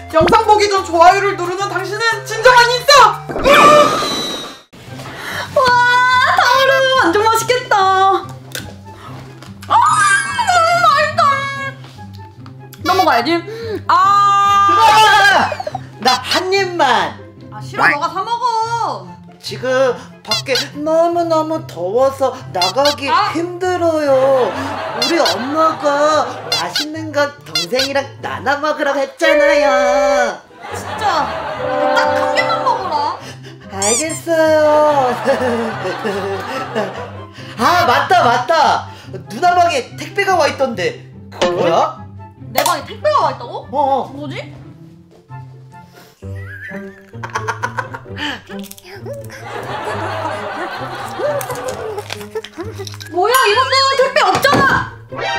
영상 보기 전 좋아요를 누르는 당신은 진정한 인싸! 와, 탕후루 완전 맛있겠다. 너무 맛있다. 넘어가야지. 나 한 입만. 싫어, 너가 사 먹어. 지금 밖에 너무너무 더워서 나가기 힘들어요. 우리 엄마가 맛있는 거 동생이랑 나눠 먹으라고 했잖아요. 진짜 딱 한 개만 먹어라. 알겠어요. 아, 맞다. 누나 방에 택배가 와 있던데 그거 뭐야? 내 방에 택배가 와 있다고? 뭐지? 뭐야, 이번도 택배 없잖아.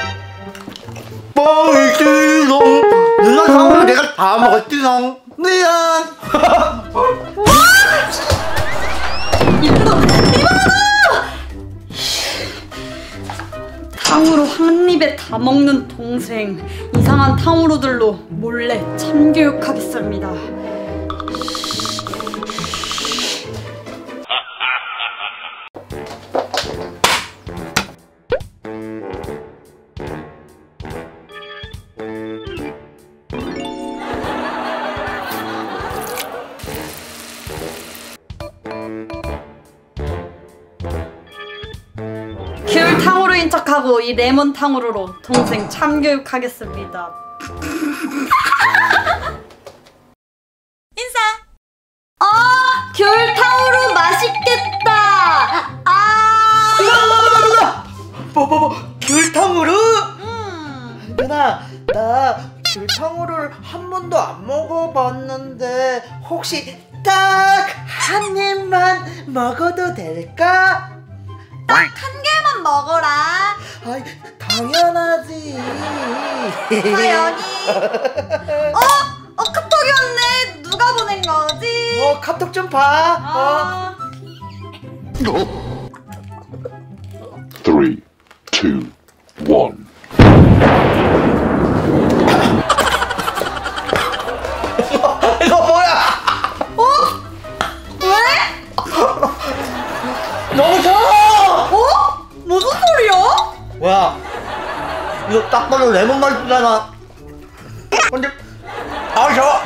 뻥이지롱. 누나 상으로 내가 다 먹었지롱. 미안. 이번도 탕후루 한 입에 다 먹는 동생, 이상한 탕후루들로 몰래 참교육하겠습니다. 귤 탕후루인 척하고 이 레몬 탕후루로 동생 참교육하겠습니다. 인사. 귤 탕후루 맛있겠다. 귤탕후루? 누나, 나 귤탕후루를 한 번도 안 먹어봤는데 혹시 딱 한 입만 먹어도 될까? 딱 한 개만 먹어라. 아이, 당연하지. 당연히. 카톡이 왔네. 누가 보낸 거지? 카톡 좀 봐. 3, 2, 1. 이거 뭐야? 왜? 너무 더워. 무슨 소리야? 뭐야? 이거 딱 봐도 레몬 맛이잖아. 근데 더워.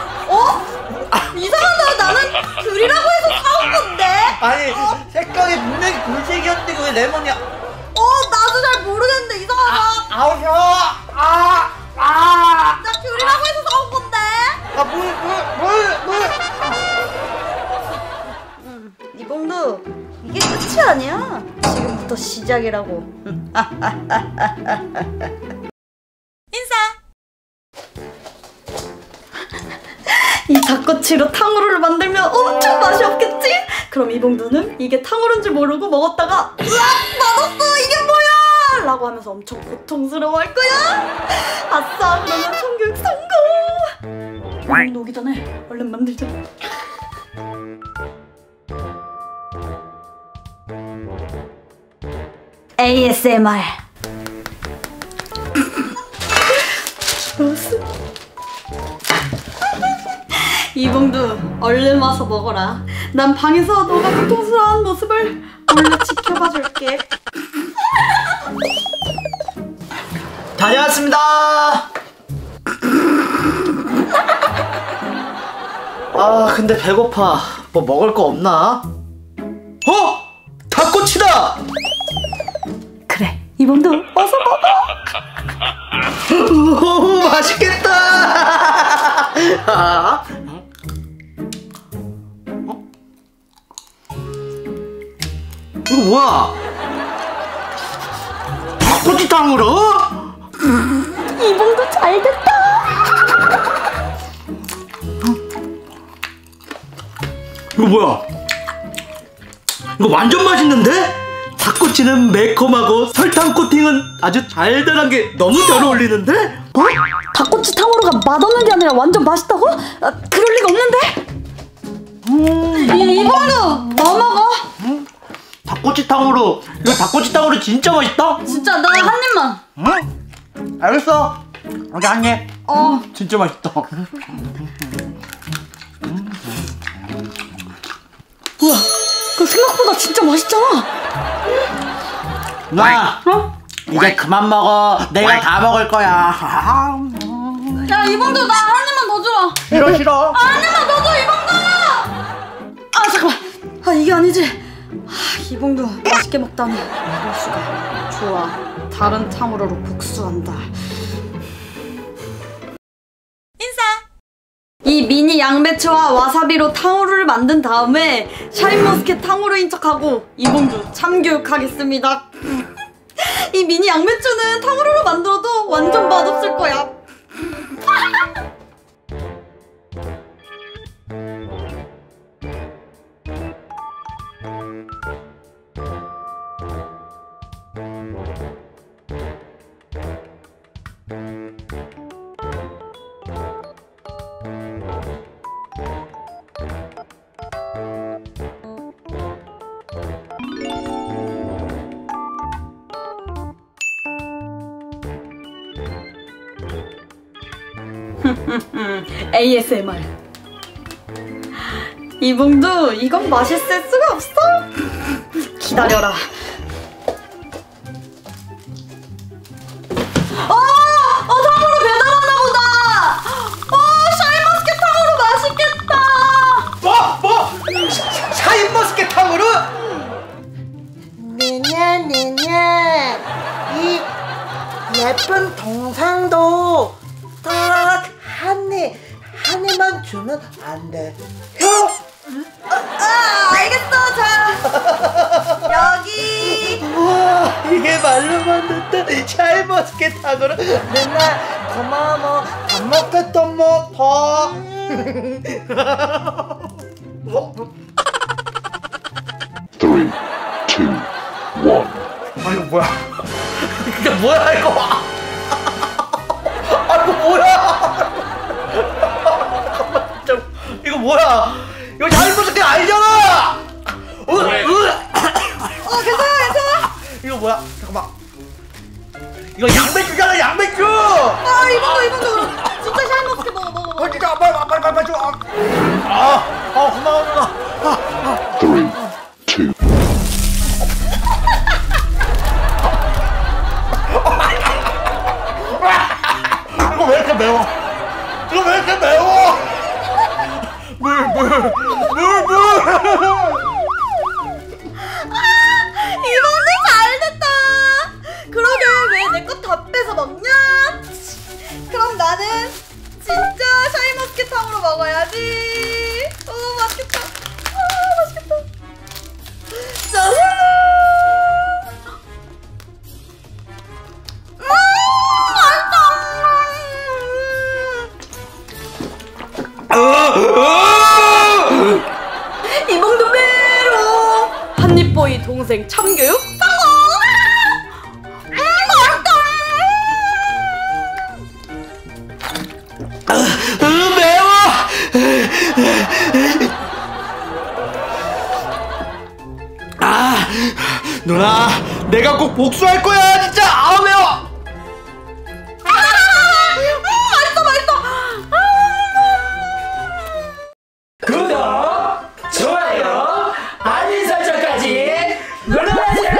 이상하다. 나는 귤이라고 해서 사온 건데. 아니, 색깔이 분명히 귤색이었는데 왜 레몬이야? 나도 잘 모르겠는데 이상하다. 더워. 나 귤이라고 해서 사온 건데. 물. 이봉두, 이게 끝이 아니야. 지금부터 시작이라고. 인사. 이 닭꼬치로 탕후루를 만들면 엄청 맛이 없겠지? 그럼 이봉두는 이게 탕후루인 줄 모르고 먹었다가 맛없어, 이게 뭐야? 라고 하면서 엄청 고통스러워할 거야. 아싸, 그러면 참교육 성공. 이봉두 오기 전에 얼른 만들자. ASMR. 이봉두, 얼른 와서 먹어라. 난 방에서 너가 고통스러운 모습을 몰래 지켜봐 줄게. 다녀왔습니다. 근데 배고파. 뭐 먹을 거 없나? 닭꼬치다! 그래, 이봉두, 어서 먹어. 오, 맛있겠다. 이거 뭐야? 닭꼬치탕으로? 이봉두 잘됐다. 이거 뭐야? 이거 완전 맛있는데? 닭꼬치는 매콤하고 설탕 코팅은 아주 달달한 게 너무 잘 어울리는데? 닭꼬치 탕후루가 맛없는 게 아니라 완전 맛있다고? 그럴 리가 없는데? 이봉두, 뭐 먹어? 닭꼬치탕으로. 이거 닭꼬치탕으로 진짜 맛있다? 진짜 나 한 입만. 응? 알겠어. 여기 한 입. 진짜 맛있다. 뭐야? 그 생각보다 진짜 맛있잖아. 누나, 이제 그만 먹어. 내가 다 먹을 거야. 야, 이봉두 나 한 입만 더 줘. 싫어 싫어. 한 입만 더 줘, 이봉두. 아 잠깐만. 아 이게 아니지. 이봉두 맛있게 먹다니. 이럴 수가. 좋아. 다른 탕후루로 복수한다. 이 미니 양배추와 와사비로 탕후루를 만든 다음에 샤인머스켓 탕후루인 척하고 이봉두 참교육하겠습니다. 이 미니 양배추는 탕후루로 만들어도 완전 맛없을 거야. ASMR. 이봉두 이건 맛있을 수가 없어. 기다려라. 탕후루 배달하나 보다. 샤인머스켓 탕후루 맛있겠다. 샤인머스켓 탕후루? 니냐 이 예쁜 동생도 딱 한 입만 주면 안 돼? 알겠어. 자 여기. 우와, 이게 말로만 듣던 샤인머스켓 탕후루. 맨날 고마워 밥 먹겠던 뭐 더. 3, 2, 1. 아 이거 뭐야? 이게 뭐야 이거? 아 이거 뭐야? 이거 뭐야? 이거 샤인머스켓 아니잖아! 괜찮아. 이거 뭐야? 잠깐만. 이거 양배추잖아, 양배추! 이봉두 진짜 샤인머스켓 먹어. 진짜 빨리 줘. 고마워 누나. 3, 2. 이거 왜 이렇게 매워? 이거 왜 이렇게 매워? 물. 이봉두 잘됐다. 그러게 왜 내 거 다 뺏어 먹냐? 그럼 나는 진짜 샤인머스켓 탕후루 먹어야지. 맛있겠다. 맛있겠다. 짜잔. 이봉두 메로 한입보이 동생 참교육 성공! 매워! 누나, 내가 꼭 복수할 거야, 진짜! 매워! 맛있어. 구독, 좋아요, 알림 설정까지 눌러주세요.